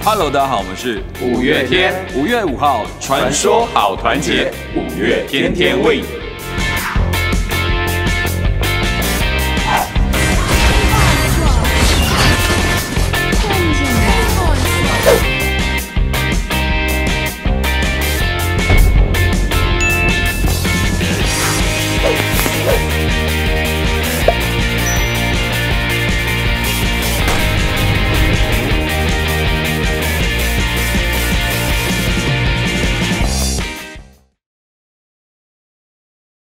Hello， 大家好，我们是五月天。 5月5号， 传说好团结，5月天天 win。